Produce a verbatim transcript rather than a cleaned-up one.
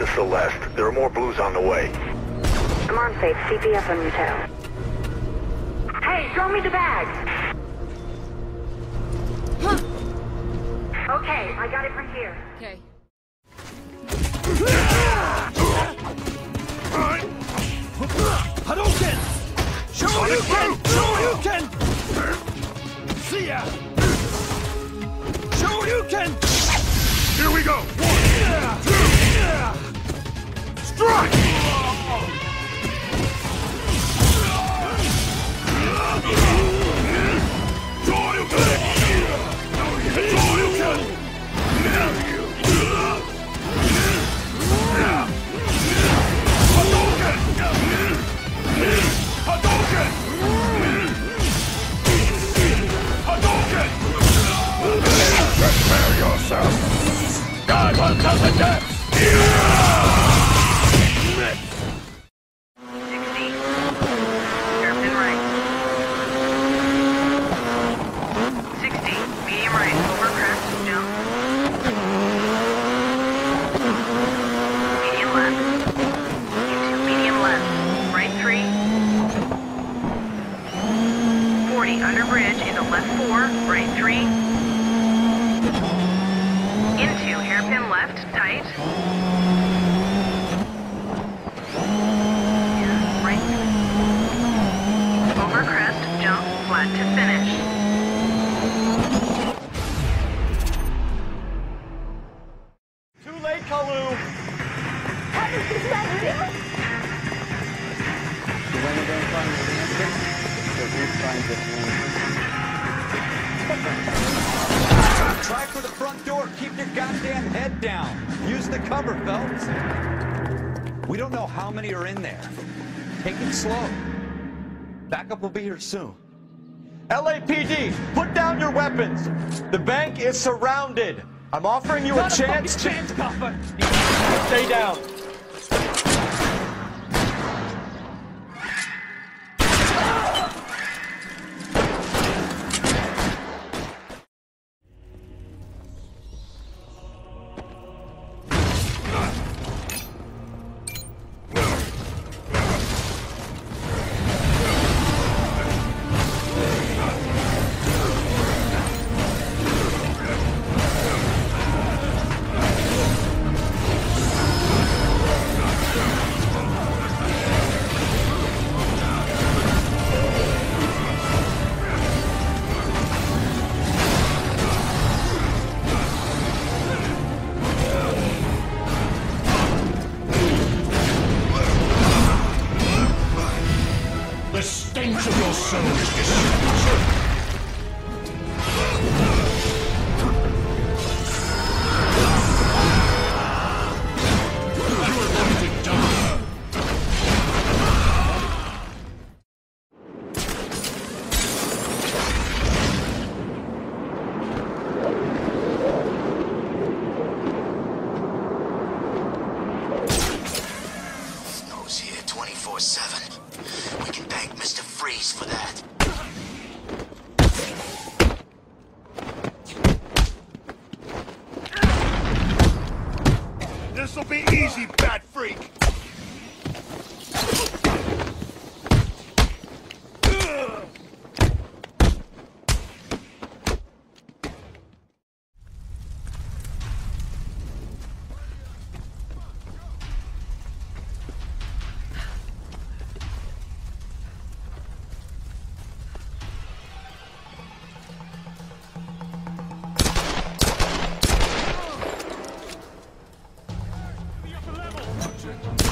to Celeste. There are more blues on the way. I'm on safe. C P S on your tail. Hey, throw me the bags! Huh. Okay, I got it from here. Okay. Hadouken! Show you can! Show you can! See ya! Show you can! Here we go! One, two, strike! Prepare yourself! God will come with death! sixty. Hairpin right. sixty. Medium right. Over crest. Jump. Medium left. Into medium left. Right three. forty. Under bridge. Into left four. Right three. Into hairpin left, tight. Right. Over crest, jump, flat to finish. Too late, Kalu! How did you stop here? So when are going to find the answer? So who finds it? Try for the front door. Keep your goddamn head down. Use the cover, Phelps. We don't know how many are in there. Take it slow. Backup will be here soon. L A P D, put down your weapons. The bank is surrounded. I'm offering you a chance to... chance, Papa. Stay down. The stench of your soul is distinct. Snow's here twenty-four seven. We can thank Mister Freeze for that. This'll be easy, Bat Freak! Be up a level.